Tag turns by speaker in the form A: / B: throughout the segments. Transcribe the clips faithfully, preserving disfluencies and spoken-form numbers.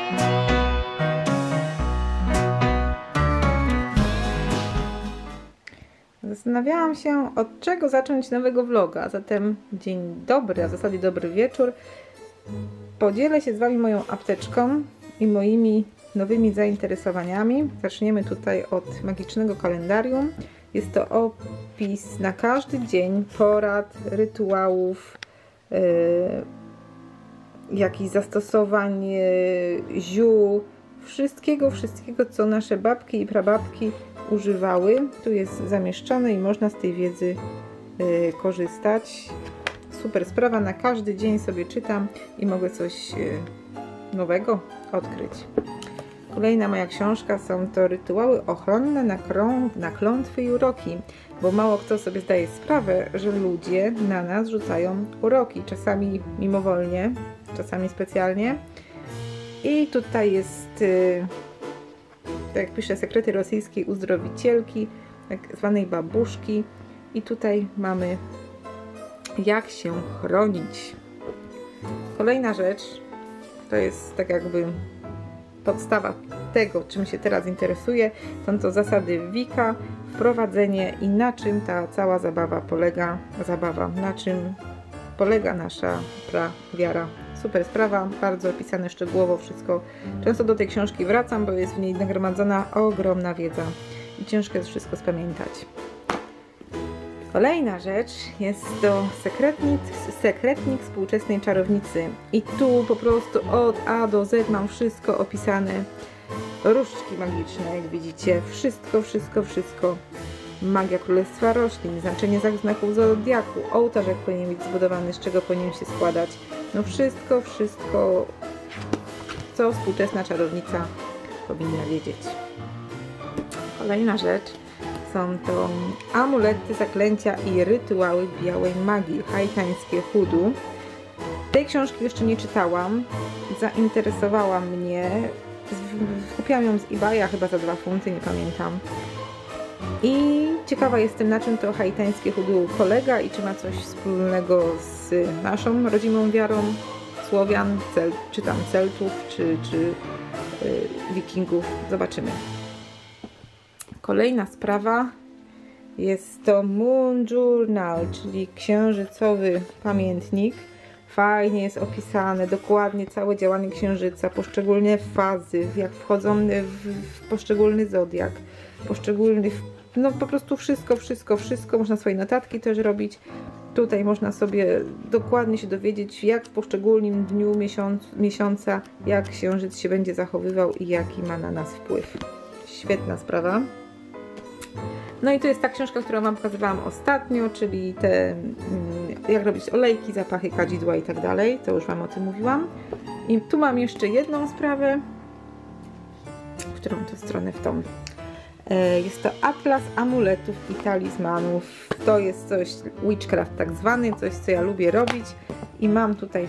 A: Zastanawiałam się, od czego zacząć nowego vloga, zatem dzień dobry, a w zasadzie dobry wieczór. Podzielę się z Wami moją apteczką i moimi nowymi zainteresowaniami. Zaczniemy tutaj od magicznego kalendarium. Jest to opis na każdy dzień porad, rytuałów, yy, jakichś zastosowań, yy, ziół, wszystkiego, wszystkiego, co nasze babki i prababki używały. Tu jest zamieszczone i można z tej wiedzy yy, korzystać. Super sprawa, na każdy dzień sobie czytam i mogę coś yy, nowego odkryć. Kolejna moja książka są to rytuały ochronne na, na klątwy i uroki, bo mało kto sobie zdaje sprawę, że ludzie na nas rzucają uroki, czasami mimowolnie, czasami specjalnie. I tutaj jest, yy, tak jak pisze, sekrety rosyjskiej uzdrowicielki, tak zwanej babuszki. I tutaj mamy, jak się chronić. Kolejna rzecz to jest tak jakby podstawa tego, czym się teraz interesuję. Są to zasady Wicca, wprowadzenie i na czym ta cała zabawa polega, zabawa, na czym polega nasza prawiara. Super sprawa, bardzo opisane szczegółowo wszystko. Często do tej książki wracam, bo jest w niej nagromadzona ogromna wiedza i ciężko jest wszystko spamiętać. Kolejna rzecz jest to sekretnik, sekretnik współczesnej czarownicy. I tu po prostu od A do Z mam wszystko opisane. Różdżki magiczne, jak widzicie. Wszystko, wszystko, wszystko. Magia Królestwa Roślin, znaczenie znaków zodiaku, ołtarz jak powinien być zbudowany, z czego powinien się składać. No wszystko, wszystko, co współczesna czarownica powinna wiedzieć. Kolejna rzecz są to amulety, zaklęcia i rytuały białej magii, haitańskie hoodoo. Tej książki jeszcze nie czytałam, zainteresowała mnie, kupiłam ją z eBaya chyba za dwa funty, nie pamiętam. I ciekawa jestem, na czym to haitańskie hoodoo polega i czy ma coś wspólnego z naszą rodzimą wiarą Słowian, cel, czy tam Celtów, czy, czy yy, Wikingów. Zobaczymy. Kolejna sprawa jest to Moon Journal, czyli księżycowy pamiętnik. Fajnie jest opisane dokładnie całe działanie księżyca, poszczególne fazy, jak wchodzą w, w poszczególny zodiak, poszczególny, no po prostu wszystko, wszystko, wszystko. Można swoje notatki też robić. Tutaj można sobie dokładnie się dowiedzieć, jak w poszczególnym dniu miesiąc, miesiąca, jak księżyc się będzie zachowywał i jaki ma na nas wpływ. Świetna sprawa. No i to jest ta książka, którą Wam pokazywałam ostatnio, czyli te, jak robić olejki, zapachy, kadzidła i tak dalej. To już Wam o tym mówiłam. I tu mam jeszcze jedną sprawę, w którą to stronę w tą. Jest to atlas amuletów i talizmanów. To jest coś, witchcraft tak zwany, coś, co ja lubię robić. I mam tutaj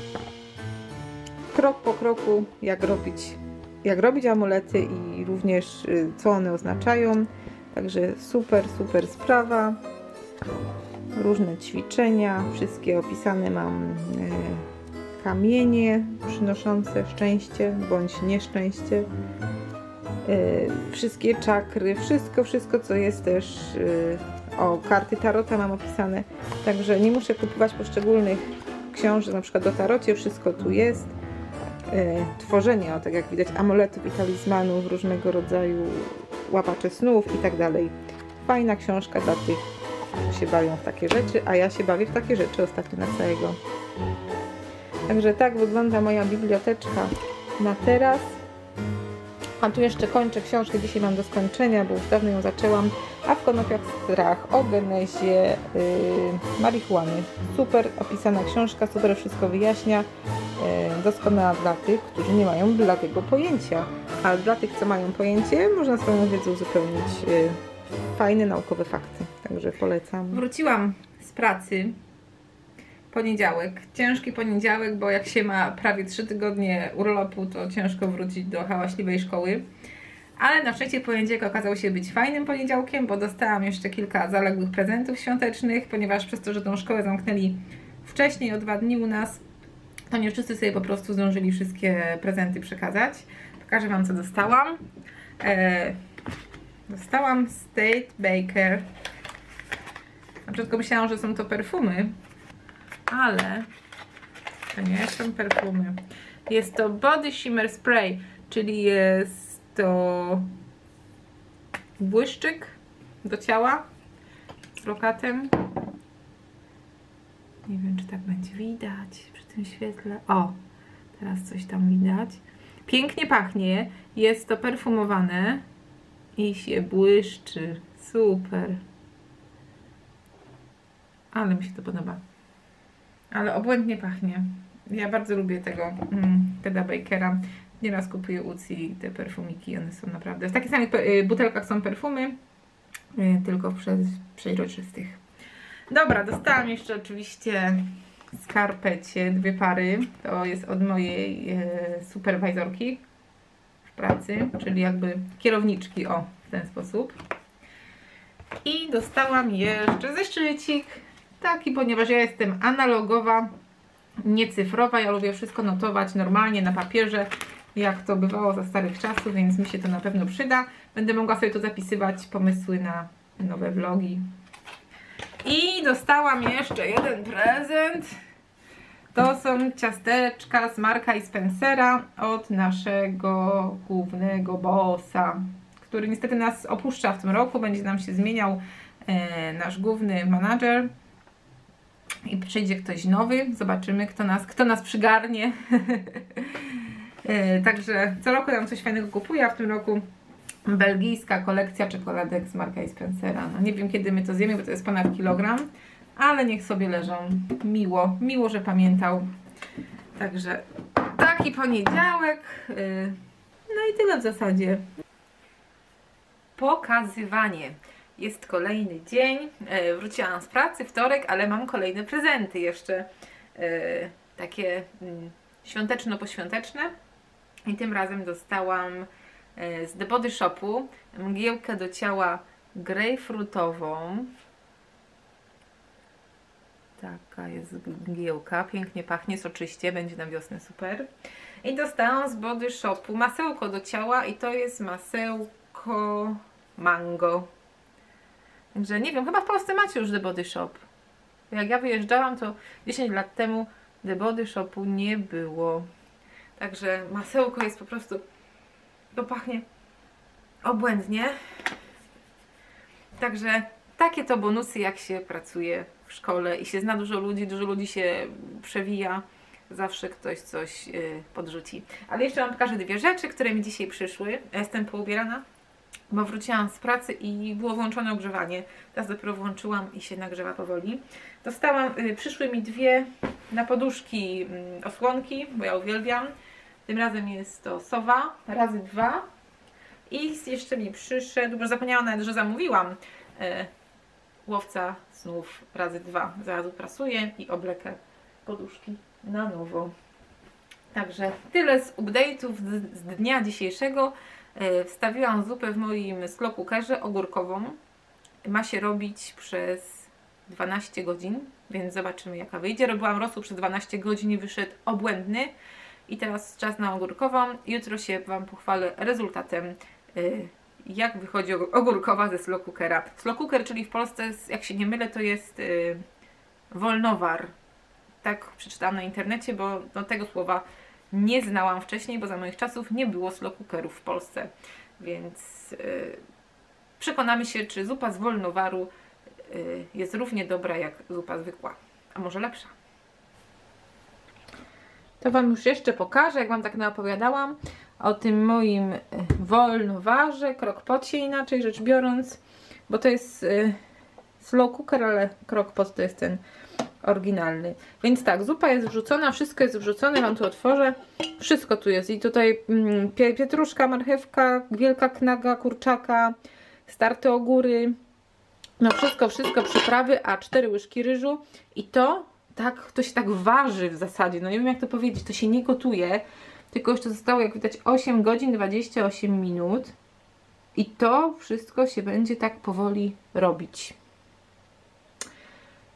A: krok po kroku, jak robić, jak robić amulety i również co one oznaczają. Także super, super sprawa. Różne ćwiczenia, wszystkie opisane mam. E, kamienie przynoszące szczęście bądź nieszczęście. E, wszystkie czakry, wszystko, wszystko co jest też. E, o, karty tarota mam opisane. Także nie muszę kupować poszczególnych książek, na przykład do tarocie, wszystko tu jest. E, tworzenie, o, tak jak widać, amuletów i talizmanów, różnego rodzaju łapacze snów i tak dalej. Fajna książka dla tych, którzy się bawią w takie rzeczy, a ja się bawię w takie rzeczy ostatnio na całego. Także tak wygląda moja biblioteczka na teraz. A tu jeszcze kończę książkę, dzisiaj mam do skończenia, bo już dawno ją zaczęłam. A w konopiach strach o genezie yy, marihuany. Super opisana książka, super wszystko wyjaśnia. Yy, doskonała dla tych, którzy nie mają bladego pojęcia. Ale dla tych, co mają pojęcie, można swoją wiedzę uzupełnić. Yy, fajne, naukowe fakty. Także polecam. Wróciłam z pracy. Poniedziałek. Ciężki poniedziałek, bo jak się ma prawie trzy tygodnie urlopu, to ciężko wrócić do hałaśliwej szkoły. Ale na szczęście poniedziałek okazał się być fajnym poniedziałkiem, bo dostałam jeszcze kilka zaległych prezentów świątecznych, ponieważ przez to, że tą szkołę zamknęli wcześniej, o dwa dni u nas, to nie wszyscy sobie po prostu zdążyli wszystkie prezenty przekazać. Pokażę Wam, co dostałam. E, dostałam State Baker. Na początku myślałam, że są to perfumy, ale to nie są perfumy. Jest to Body Shimmer Spray, czyli jest to błyszczyk do ciała z brokatem. Nie wiem, czy tak będzie widać przy tym świetle. O, teraz coś tam widać. Pięknie pachnie. Jest to perfumowane i się błyszczy. Super. Ale mi się to podoba. Ale obłędnie pachnie. Ja bardzo lubię tego mm, Teda Bakera. Nieraz kupuję u Ci te perfumiki. One są naprawdę... W takich samych butelkach są perfumy, tylko w przeźroczystych. Dobra, dostałam jeszcze oczywiście skarpecie, dwie pary. To jest od mojej e, superwajzorki w pracy, czyli jakby kierowniczki, o, w ten sposób. I dostałam jeszcze zeszycik taki, ponieważ ja jestem analogowa, nie cyfrowa. Ja lubię wszystko notować normalnie na papierze, jak to bywało za starych czasów, więc mi się to na pewno przyda. Będę mogła sobie to zapisywać, pomysły na nowe vlogi. I dostałam jeszcze jeden prezent. To są ciasteczka z Marka i Spencera od naszego głównego bossa, który niestety nas opuszcza w tym roku. Będzie nam się zmieniał e, nasz główny menadżer i przyjdzie ktoś nowy. Zobaczymy, kto nas, kto nas przygarnie. e, także co roku nam coś fajnego kupuje, a w tym roku belgijska kolekcja czekoladek z Marka i Spencera. No nie wiem, kiedy my to zjemy, bo to jest ponad kilogram, ale niech sobie leżą. Miło, miło, że pamiętał. Także taki poniedziałek. No i tyle w zasadzie. Pokazywanie. Jest kolejny dzień. Wróciłam z pracy, wtorek, ale mam kolejne prezenty jeszcze. Takie świąteczno-poświąteczne. I tym razem dostałam z The Body Shopu mgiełkę do ciała grejpfrutową. Taka jest mgiełka, pięknie pachnie, soczyście, będzie na wiosnę super. I dostałam z Body Shopu masełko do ciała i to jest masełko mango. Także nie wiem, chyba w Polsce macie już The Body Shop. Jak ja wyjeżdżałam, to dziesięć lat temu The Body Shopu nie było. Także masełko jest po prostu... To pachnie obłędnie. Także takie to bonusy, jak się pracuje w szkole i się zna dużo ludzi, dużo ludzi się przewija, zawsze ktoś coś yy, podrzuci. Ale jeszcze Wam pokażę dwie rzeczy, które mi dzisiaj przyszły. Ja jestem poubierana, bo wróciłam z pracy i było włączone ogrzewanie. Teraz dopiero włączyłam i się nagrzewa powoli. Dostałam, yy, przyszły mi dwie na poduszki yy, osłonki, bo ja uwielbiam. Tym razem jest to Sowa razy dwa i jeszcze mi przyszedł, bo zapomniałam nawet, że zamówiłam e, łowca snów razy dwa. Zaraz uprasuję i oblekę poduszki na nowo. Także tyle z update'ów z, z dnia dzisiejszego. E, wstawiłam zupę w moim slow cookerze ogórkową. Ma się robić przez dwanaście godzin, więc zobaczymy, jaka wyjdzie. Robiłam rosół przez dwanaście godzin i wyszedł obłędny. I teraz czas na ogórkową. Jutro się Wam pochwalę rezultatem, yy, jak wychodzi ogórkowa ze slow cookera. Slow cooker, czyli w Polsce, jak się nie mylę, to jest yy, wolnowar. Tak przeczytałam na internecie, bo no, tego słowa nie znałam wcześniej, bo za moich czasów nie było slow cookerów w Polsce. Więc yy, przekonamy się, czy zupa z wolnowaru yy, jest równie dobra jak zupa zwykła, a może lepsza. To Wam już jeszcze pokażę, jak Wam tak naopowiadałam o tym moim wolnowarze, crock-pocie inaczej rzecz biorąc, bo to jest y, slow cooker, ale crock-pot to jest ten oryginalny. Więc tak, zupa jest wrzucona, wszystko jest wrzucone, Wam tu otworzę. Wszystko tu jest i tutaj mm, pietruszka, marchewka, wielka knaga kurczaka, starte ogóry, no wszystko, wszystko, przyprawy, a cztery łyżki ryżu i to tak, to się tak waży w zasadzie, no nie wiem jak to powiedzieć, to się nie gotuje, tylko jeszcze zostało, jak widać, osiem godzin dwadzieścia osiem minut i to wszystko się będzie tak powoli robić.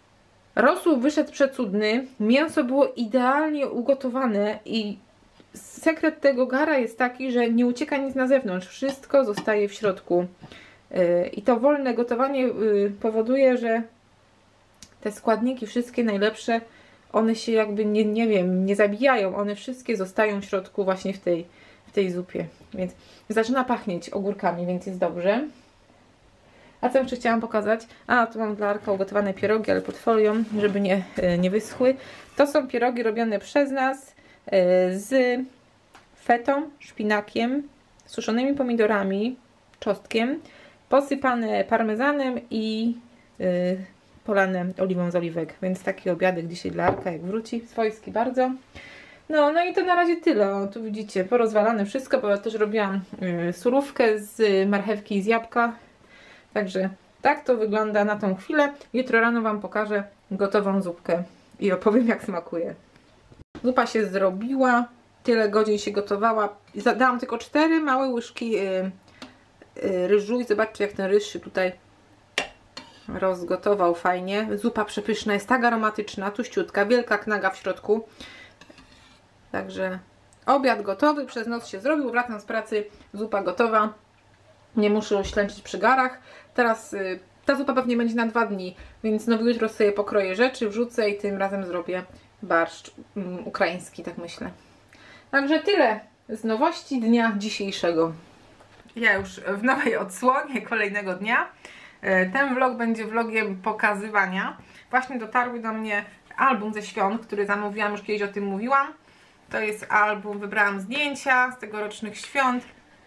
A: Rosół wyszedł przecudny, mięso było idealnie ugotowane i sekret tego gara jest taki, że nie ucieka nic na zewnątrz, wszystko zostaje w środku. I to wolne gotowanie powoduje, że te składniki wszystkie najlepsze, one się jakby nie, nie wiem, nie zabijają, one wszystkie zostają w środku właśnie w tej, w tej zupie. Więc zaczyna pachnieć ogórkami, więc jest dobrze. A co jeszcze chciałam pokazać? A, tu mam dla Arka ugotowane pierogi, ale pod folią, żeby nie, nie wyschły. To są pierogi robione przez nas z fetą, szpinakiem, suszonymi pomidorami, czosnkiem, posypane parmezanem i yy, polane oliwą z oliwek. Więc taki obiadek dzisiaj dla Arka, jak wróci. Swojski bardzo. No, no i to na razie tyle. O, tu widzicie, porozwalane wszystko, bo ja też robiłam yy, surówkę z marchewki i z jabłka. Także tak to wygląda na tą chwilę. Jutro rano Wam pokażę gotową zupkę i opowiem, jak smakuje. Zupa się zrobiła. Tyle godzin się gotowała. Dałam tylko cztery małe łyżki yy, yy, ryżu i zobaczcie, jak ten ryż się tutaj rozgotował fajnie. Zupa przepyszna, jest tak aromatyczna, tuściutka, wielka knaga w środku. Także obiad gotowy, przez noc się zrobił, wracam z pracy, zupa gotowa. Nie muszę ślęczyć przy garach. Teraz yy, ta zupa pewnie będzie na dwa dni, więc no jutro sobie pokroję rzeczy, wrzucę i tym razem zrobię barszcz yy, ukraiński, tak myślę. Także tyle z nowości dnia dzisiejszego. Ja już w nowej odsłonie kolejnego dnia. Ten vlog będzie vlogiem pokazywania. Właśnie dotarły do mnie album ze świąt, który zamówiłam, już kiedyś o tym mówiłam. To jest album, wybrałam zdjęcia z tegorocznych świąt.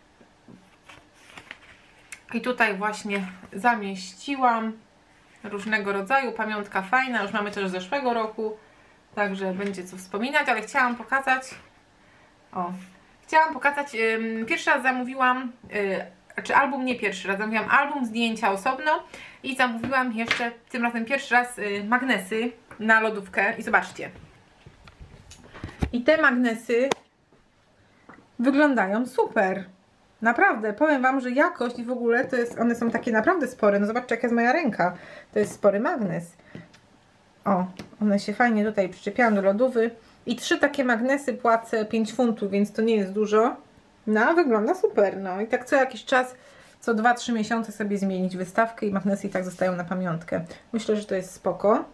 A: I tutaj właśnie zamieściłam różnego rodzaju, pamiątka fajna, już mamy też z zeszłego roku, także będzie co wspominać, ale chciałam pokazać, o, chciałam pokazać, yy, pierwszy raz zamówiłam, yy, czy album, nie pierwszy raz, zamówiłam album, zdjęcia osobno i zamówiłam jeszcze, tym razem pierwszy raz yy, magnesy na lodówkę i zobaczcie. I te magnesy wyglądają super. Naprawdę, powiem Wam, że jakość i w ogóle to jest, one są takie naprawdę spore. No zobaczcie, jaka jest moja ręka. To jest spory magnes. O, one się fajnie tutaj przyczepiają do lodówy. I trzy takie magnesy płacę pięć funtów, więc to nie jest dużo. No, wygląda super. No i tak co jakiś czas, co dwa trzy miesiące sobie zmienić wystawkę i magnesy i tak zostają na pamiątkę. Myślę, że to jest spoko.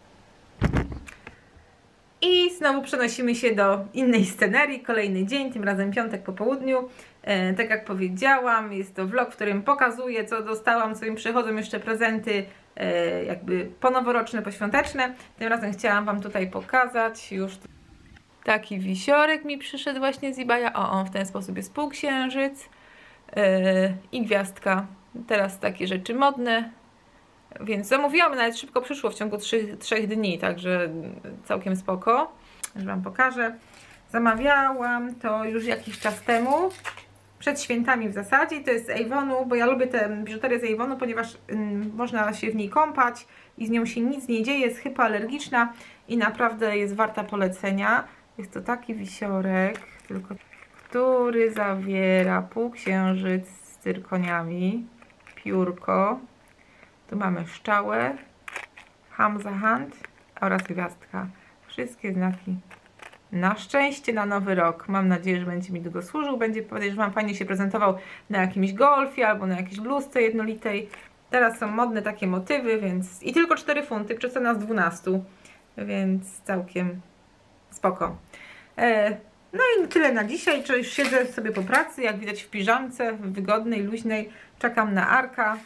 A: I znowu przenosimy się do innej scenerii, kolejny dzień, tym razem piątek po południu. E, tak jak powiedziałam, jest to vlog, w którym pokazuję, co dostałam, co im przychodzą jeszcze prezenty e, jakby ponoworoczne, poświąteczne. Tym razem chciałam Wam tutaj pokazać już taki wisiorek mi przyszedł właśnie z eBaya. O, on w ten sposób jest półksiężyc e, i gwiazdka. Teraz takie rzeczy modne. Więc zamówiłam, nawet szybko przyszło w ciągu trzech dni, także całkiem spoko. Już Wam pokażę. Zamawiałam to już jakiś czas temu, przed świętami w zasadzie. To jest z Avonu, bo ja lubię tę biżuterię z Avonu, ponieważ ym, można się w niej kąpać i z nią się nic nie dzieje, jest hypoalergiczna i naprawdę jest warta polecenia. Jest to taki wisiorek, tylko który zawiera półksiężyc z cyrkoniami, piórko. Tu mamy szczałę, Hamzahand oraz gwiazdka. Wszystkie znaki na szczęście na nowy rok. Mam nadzieję, że będzie mi długo służył. Będzie, podejrzewam, fajnie się prezentował na jakimś golfie albo na jakiejś bluzce jednolitej. Teraz są modne takie motywy, więc i tylko cztery funty, przecena z dwunastu, więc całkiem spoko. E, no i tyle na dzisiaj. Już siedzę sobie po pracy, jak widać w piżamce, wygodnej, luźnej. Czekam na Arka.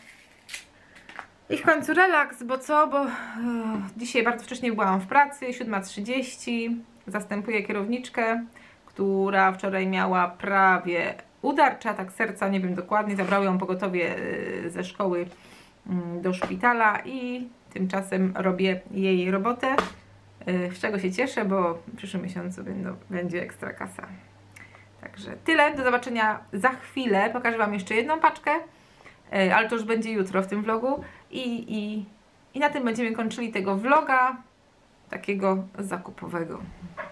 A: I w końcu relaks, bo co? Bo uh, dzisiaj bardzo wcześnie byłam w pracy, siódma trzydzieści. Zastępuję kierowniczkę, która wczoraj miała prawie udar, czy atak serca, nie wiem dokładnie. Zabrały ją pogotowie ze szkoły do szpitala i tymczasem robię jej robotę, z czego się cieszę, bo w przyszłym miesiącu będą, będzie ekstra kasa. Także tyle, do zobaczenia za chwilę. Pokażę Wam jeszcze jedną paczkę, ale to już będzie jutro w tym vlogu i, i, i na tym będziemy kończyli tego vloga takiego zakupowego.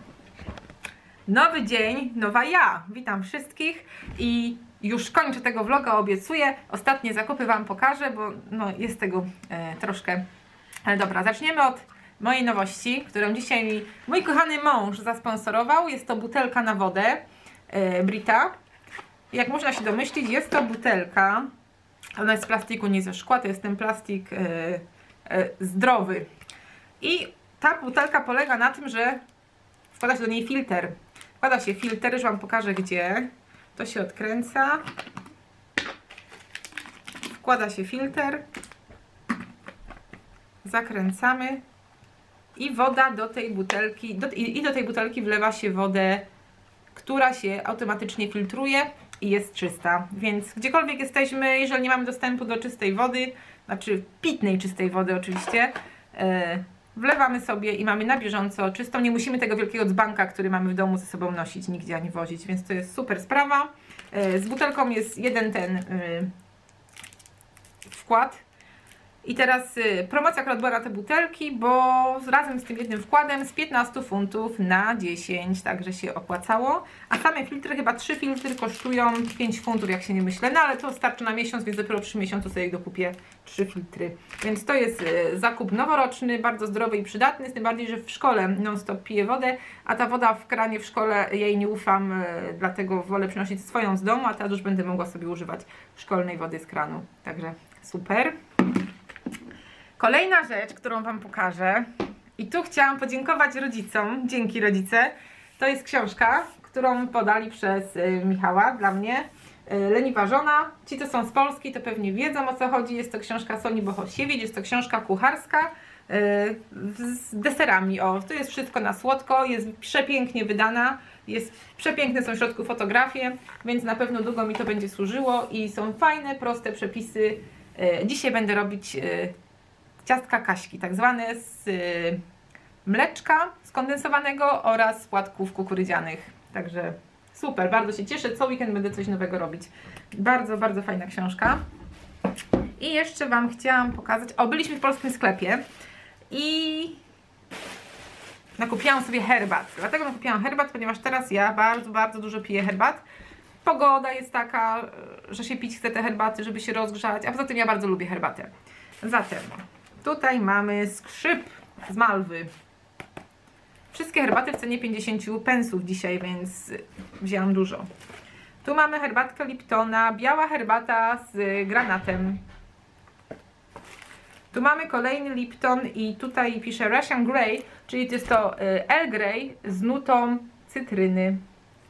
A: Nowy dzień, nowa ja. Witam wszystkich i już kończę tego vloga, obiecuję. Ostatnie zakupy Wam pokażę, bo no, jest tego e, troszkę. Ale dobra, zaczniemy od mojej nowości, którą dzisiaj mi mój kochany mąż zasponsorował. Jest to butelka na wodę e, Brita. Jak można się domyślić, jest to butelka, ona jest z plastiku, nie ze szkła, to jest ten plastik e, e, zdrowy. I ta butelka polega na tym, że wkłada się do niej filtr. Wkłada się filtr, już Wam pokażę gdzie. To się odkręca. Wkłada się filtr. Zakręcamy. I woda do tej butelki, do, i, i do tej butelki wlewa się wodę, która się automatycznie filtruje i jest czysta. Więc gdziekolwiek jesteśmy, jeżeli nie mamy dostępu do czystej wody, znaczy pitnej czystej wody oczywiście, yy, wlewamy sobie i mamy na bieżąco czystą. Nie musimy tego wielkiego dzbanka, który mamy w domu, ze sobą nosić nigdzie ani wozić, więc to jest super sprawa. Yy, z butelką jest jeden ten yy, wkład. I teraz y, promocja akurat była na te butelki, bo razem z tym jednym wkładem z piętnastu funtów na dziesięć, także się opłacało. A same filtry, chyba trzy filtry kosztują pięć funtów, jak się nie myślę, no ale to starczy na miesiąc, więc dopiero trzy miesiące sobie dokupię trzy filtry. Więc to jest y, zakup noworoczny, bardzo zdrowy i przydatny, tym bardziej, że w szkole non stop piję wodę, a ta woda w kranie w szkole, jej nie ufam, y, dlatego wolę przynosić swoją z domu, a teraz już będę mogła sobie używać szkolnej wody z kranu. Także super. Kolejna rzecz, którą Wam pokażę, i tu chciałam podziękować rodzicom, dzięki rodzice, to jest książka, którą podali przez y, Michała dla mnie, y, Leniwa żona. Ci, co są z Polski, to pewnie wiedzą, o co chodzi. Jest to książka Soni Bohosiewicz, jest to książka kucharska y, z deserami. O, tu jest wszystko na słodko, jest przepięknie wydana, jest przepiękne, są w środku fotografie, więc na pewno długo mi to będzie służyło i są fajne, proste przepisy. Y, dzisiaj będę robić y, ciastka Kaśki, tak zwane z y, mleczka skondensowanego oraz z płatków kukurydzianych. Także super, bardzo się cieszę. Co weekend będę coś nowego robić. Bardzo, bardzo fajna książka. I jeszcze Wam chciałam pokazać. O, byliśmy w polskim sklepie i nakupiłam sobie herbat. Dlatego nakupiłam herbat, ponieważ teraz ja bardzo, bardzo dużo piję herbat. Pogoda jest taka, że się pić chce te herbaty, żeby się rozgrzać, a poza tym ja bardzo lubię herbatę. Zatem tutaj mamy skrzyp z Malwy. Wszystkie herbaty w cenie pięćdziesiąt pensów dzisiaj, więc wzięłam dużo. Tu mamy herbatkę Liptona, biała herbata z granatem. Tu mamy kolejny Lipton i tutaj pisze Russian Grey, czyli to jest to Earl Grey z nutą cytryny.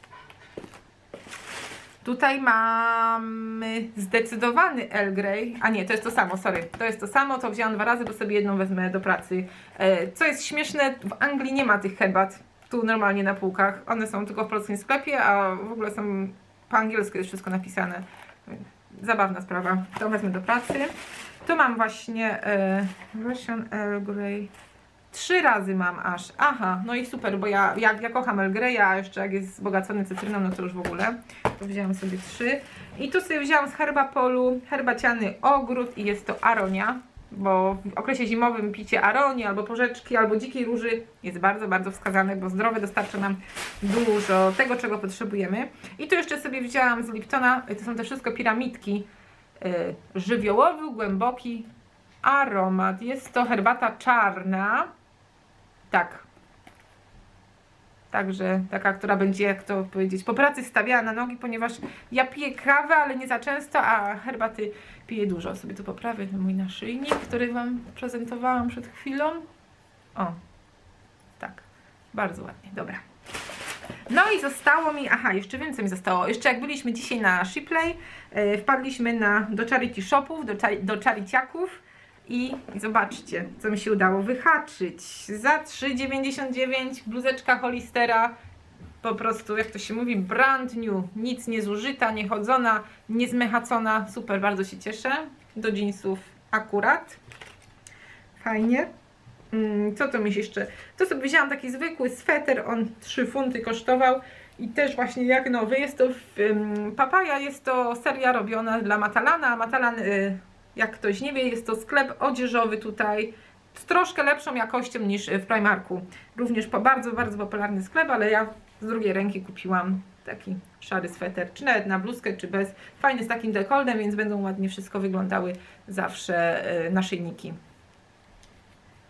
A: Tutaj mamy zdecydowany Earl Grey, a nie, to jest to samo, sorry, to jest to samo, to wzięłam dwa razy, bo sobie jedną wezmę do pracy. Co jest śmieszne, w Anglii nie ma tych herbat, tu normalnie na półkach, one są tylko w polskim sklepie, a w ogóle są po angielsku, jest wszystko napisane. Zabawna sprawa, to wezmę do pracy. Tu mam właśnie e, Russian Earl Grey. Trzy razy mam aż. Aha, no i super, bo ja, ja, ja kocham Earl Grey, a jeszcze jak jest wzbogacony cytryną, no to już w ogóle. To wzięłam sobie trzy. I tu sobie wzięłam z Herbapolu herbaciany ogród i jest to aronia, bo w okresie zimowym picie aronii, albo porzeczki, albo dzikiej róży jest bardzo, bardzo wskazane, bo zdrowe dostarcza nam dużo tego, czego potrzebujemy. I tu jeszcze sobie wzięłam z Liptona, to są te wszystko piramidki, yy, żywiołowy, głęboki aromat. Jest to herbata czarna. Tak. Także taka, która będzie, jak to powiedzieć, po pracy stawiała na nogi, ponieważ ja piję kawę, ale nie za często, a herbaty piję dużo. Sobie tu poprawię ten mój naszyjnik, który Wam prezentowałam przed chwilą. O, tak. Bardzo ładnie, dobra. No i zostało mi, aha, jeszcze więcej mi zostało. Jeszcze jak byliśmy dzisiaj na Shipley, yy, wpadliśmy na, do charity shopów, do, do charitiaków. I zobaczcie, co mi się udało wyhaczyć. Za trzy dziewięćdziesiąt dziewięć bluzeczka Hollistera. Po prostu, jak to się mówi, brand new. Nic nie zużyta, nie chodzona, nie zmechacona. Super, bardzo się cieszę. Do jeansów akurat. Fajnie. Co to mi się jeszcze... To sobie wzięłam taki zwykły sweter. On trzy funty kosztował. I też właśnie jak nowy. Jest to um, Papaja, jest to seria robiona dla Matalana. Matalan... Y Jak ktoś nie wie, jest to sklep odzieżowy tutaj z troszkę lepszą jakością niż w Primarku. Również po bardzo, bardzo popularny sklep, ale ja z drugiej ręki kupiłam taki szary sweter, czy nawet na bluzkę, czy bez. Fajny z takim dekoltem, więc będą ładnie wszystko wyglądały zawsze naszyjniki.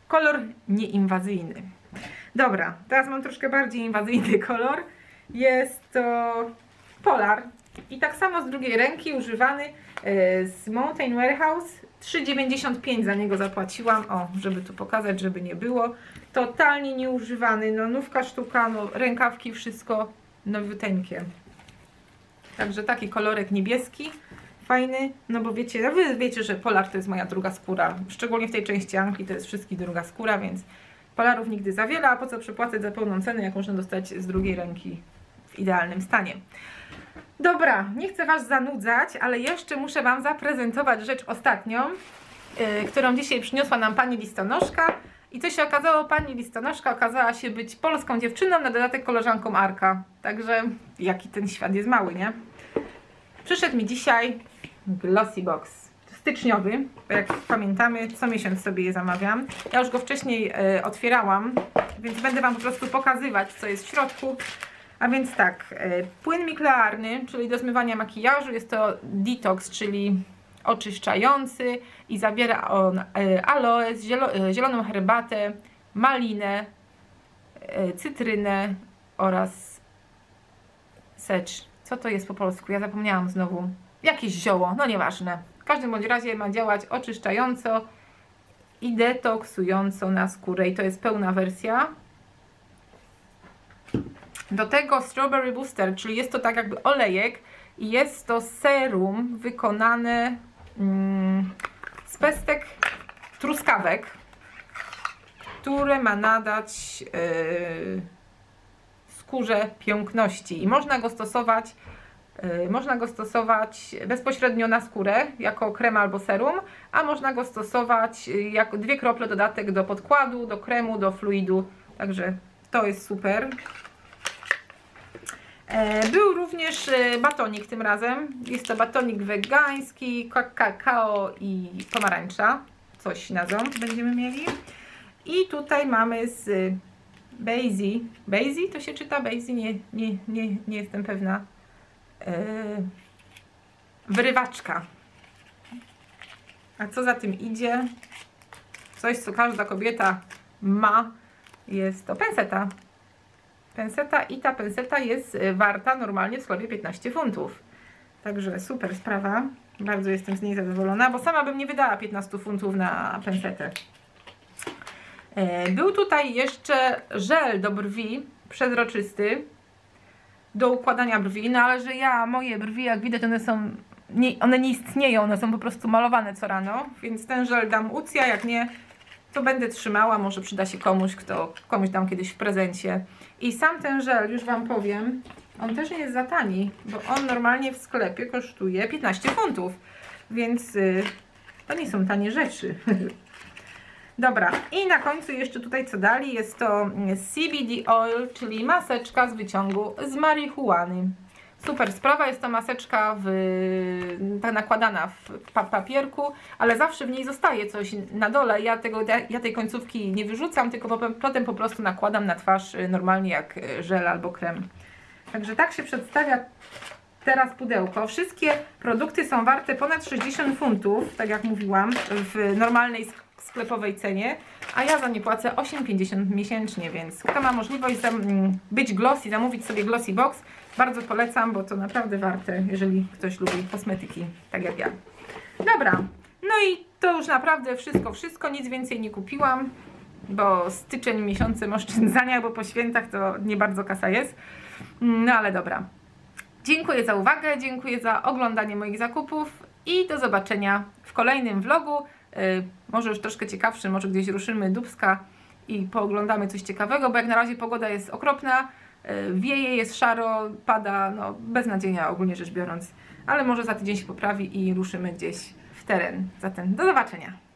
A: kolor nieinwazyjny. Dobra, teraz mam troszkę bardziej inwazyjny kolor. Jest to Polar i tak samo z drugiej ręki używany z Mountain Warehouse. trzy dziewięćdziesiąt pięć za niego zapłaciłam, o, żeby tu pokazać, żeby nie było. Totalnie nieużywany, no nówka sztuka, no rękawki, wszystko nowiuteńkie. Także taki kolorek niebieski, fajny, no bo wiecie, wy wiecie, że Polar to jest moja druga skóra, szczególnie w tej części Anglii to jest wszystkich druga skóra, więc Polarów nigdy za wiele, a po co przepłacać za pełną cenę, jak można dostać z drugiej ręki w idealnym stanie. Dobra, nie chcę Was zanudzać, ale jeszcze muszę Wam zaprezentować rzecz ostatnią, yy, którą dzisiaj przyniosła nam pani listonoszka. I co się okazało, pani listonoszka okazała się być polską dziewczyną, na dodatek koleżanką Arka. Także jaki ten świat jest mały, nie? Przyszedł mi dzisiaj Glossy Box styczniowy, bo jak pamiętamy, co miesiąc sobie je zamawiam. Ja już go wcześniej yy, otwierałam, więc będę Wam po prostu pokazywać, co jest w środku. A więc tak, płyn miklearny, czyli do zmywania makijażu, jest to detox, czyli oczyszczający i zawiera on aloe, zieloną herbatę, malinę, cytrynę oraz secz. Co to jest po polsku? Ja zapomniałam znowu. Jakieś zioło, no nieważne. W każdym bądź razie ma działać oczyszczająco i detoksująco na skórę i to jest pełna wersja. Do tego Strawberry Booster, czyli jest to tak jakby olejek i jest to serum wykonane mm, z pestek truskawek, które ma nadać yy, skórze piękności i można go stosować yy, można go stosować bezpośrednio na skórę jako krem albo serum, a można go stosować yy, jako dwie krople dodatek do podkładu, do kremu, do fluidu, także to jest super. Był również batonik tym razem. Jest to batonik wegański, kakao i pomarańcza. Coś na ząb będziemy mieli. I tutaj mamy z Baizy. Baizy to się czyta? Baizy? Nie, nie, nie, nie jestem pewna. Wyrywaczka. A co za tym idzie? Coś, co każda kobieta ma. Jest to penseta. Penseta i ta penseta jest warta normalnie w sklepie piętnaście funtów. Także super sprawa. Bardzo jestem z niej zadowolona, bo sama bym nie wydała piętnaście funtów na pensetę. Był tutaj jeszcze żel do brwi, przezroczysty, do układania brwi, no ale że ja, moje brwi, jak widać, one są, nie, one nie istnieją, one są po prostu malowane co rano, więc ten żel dam Ucja, jak nie, to będę trzymała, może przyda się komuś, kto komuś dam kiedyś w prezencie. I sam ten żel, już Wam powiem, on też nie jest za tani, bo on normalnie w sklepie kosztuje piętnaście funtów, więc yy, to nie są tanie rzeczy. Dobra, i na końcu jeszcze tutaj co dali, jest to C B D Oil, czyli maseczka z wyciągu z marihuany. Super sprawa, jest to maseczka w, tak nakładana w pa papierku, ale zawsze w niej zostaje coś na dole. Ja, tego, ja tej końcówki nie wyrzucam, tylko potem po prostu nakładam na twarz normalnie jak żel albo krem. Także tak się przedstawia teraz pudełko. Wszystkie produkty są warte ponad sześćdziesiąt funtów, tak jak mówiłam, w normalnej sklepowej cenie, a ja za nie płacę osiem pięćdziesiąt miesięcznie, więc kto ma możliwość być glossy, zamówić sobie Glossy Box, bardzo polecam, bo to naprawdę warte, jeżeli ktoś lubi kosmetyki, tak jak ja. Dobra, no i to już naprawdę wszystko, wszystko, nic więcej nie kupiłam, bo styczeń miesiącem oszczędzania, bo po świętach to nie bardzo kasa jest, no ale dobra. Dziękuję za uwagę, dziękuję za oglądanie moich zakupów i do zobaczenia w kolejnym vlogu. Yy, może już troszkę ciekawszy, może gdzieś ruszymy Dubska i pooglądamy coś ciekawego, bo jak na razie pogoda jest okropna, yy, wieje, jest szaro, pada, no beznadziejnie ogólnie rzecz biorąc, ale może za tydzień się poprawi i ruszymy gdzieś w teren. Zatem do zobaczenia.